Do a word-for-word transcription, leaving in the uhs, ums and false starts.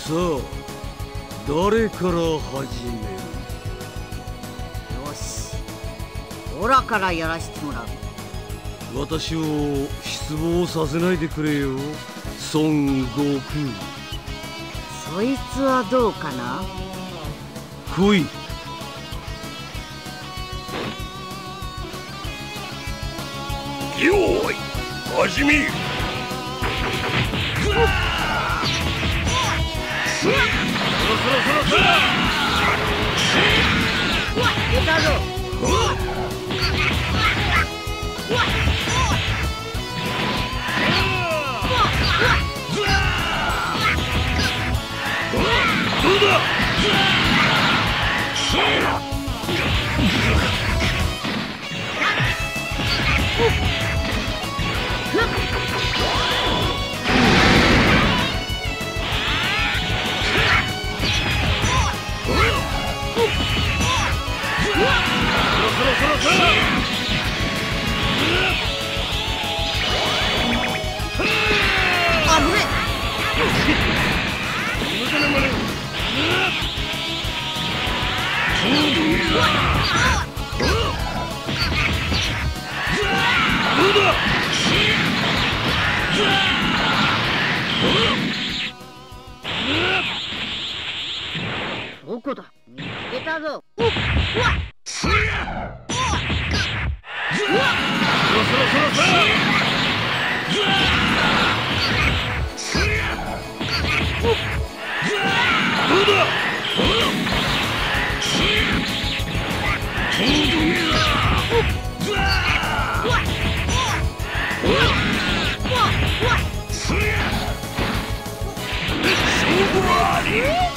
さあ、誰から始める？ よし、オラからやらしてもらう。 私を失望させないでくれよ、孫悟空。 そいつはどうかな？ 来い。 よーい、始め。そろそろそろそろ。 出たぞ。 どうだ。 どこだ？見つけたぞ。 そろそろそろそろ。どうだ。勝負あり。